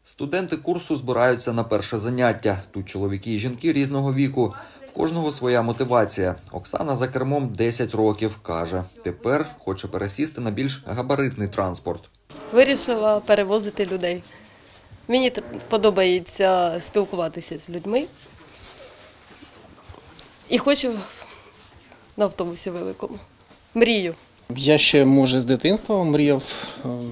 Студенти курсу збираються на перше заняття. Тут чоловіки і жінки різного віку. В кожного своя мотивація. Оксана за кермом 10 років, каже. Тепер хоче пересісти на більш габаритний транспорт. Вирішила перевозити людей. Мені подобається спілкуватися з людьми. І хочу на автобусі великому. Мрію. Я ще, може, з дитинства мріяв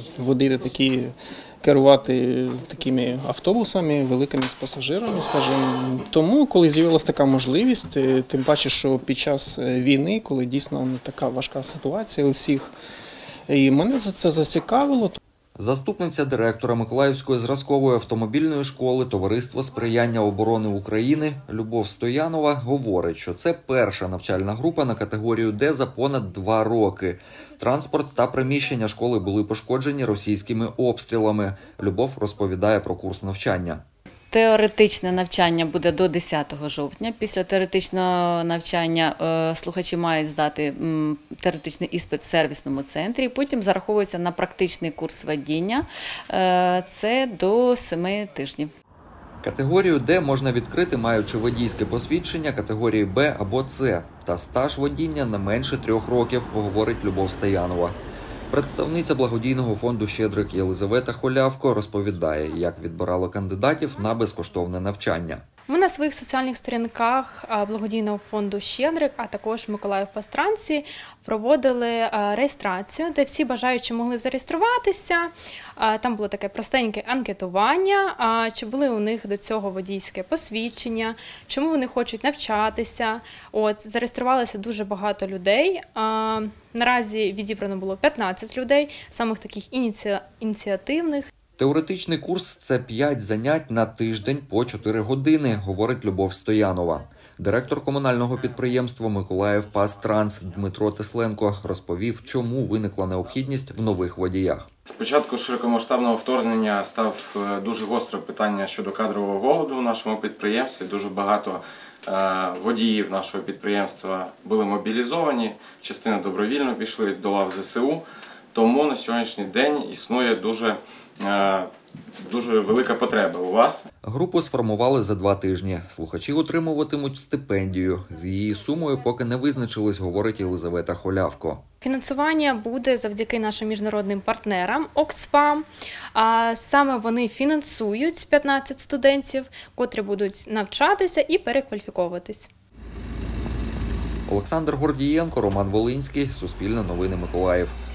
керувати такими автобусами, великими з пасажирами, скажімо. Тому, коли з'явилася така можливість, тим паче, що під час війни, коли дійсно не така важка ситуація у всіх, і мене це зацікавило. Заступниця директора Миколаївської зразкової автомобільної школи Товариства сприяння оборони України Любов Стоянова говорить, що це перша навчальна група на категорію Д за понад 2 роки. Транспорт та приміщення школи були пошкоджені російськими обстрілами. Любов розповідає про курс навчання. Теоретичне навчання буде до 10 жовтня. Після теоретичного навчання слухачі мають здати теоретичний іспит в сервісному центрі. Потім зараховується на практичний курс водіння. Це до 7 тижнів. Категорію Д можна відкрити, маючи водійське посвідчення категорії Б або С та стаж водіння не менше 3 років, говорить Любов Стоянова. Представниця благодійного фонду «Щедрик» Єлизавета Холявко розповідає, як відбирало кандидатів на безкоштовне навчання. Ми на своїх соціальних сторінках благодійного фонду «Щедрик», а також Миколаїв Пастранці проводили реєстрацію, де всі бажаючі могли зареєструватися. Там було таке простеньке анкетування, чи були у них до цього водійське посвідчення, чому вони хочуть навчатися. Зареєструвалося дуже багато людей. Наразі відібрано було 15 людей, самих таких ініціативних. Теоретичний курс – це 5 занять на тиждень по 4 години, говорить Любов Стоянова. Директор комунального підприємства «Миколаївпастранс» Дмитро Тесленко розповів, чому виникла необхідність в нових водіях. З початку широкомасштабного вторгнення став дуже гостре питання щодо кадрового голоду в нашому підприємстві. Дуже багато водіїв нашого підприємства були мобілізовані, частина добровільно пішли до лав ЗСУ. Тому на сьогоднішній день існує дуже велика потреба у вас. Групу сформували за 2 тижні. Слухачі отримуватимуть стипендію. З її сумою поки не визначились, говорить Єлизавета Холявко. Фінансування буде завдяки нашим міжнародним партнерам Оксфам. Саме вони фінансують 15 студентів, котрі будуть навчатися і перекваліфіковуватись. Олександр Гордієнко, Роман Волинський, Суспільне новини Миколаїв.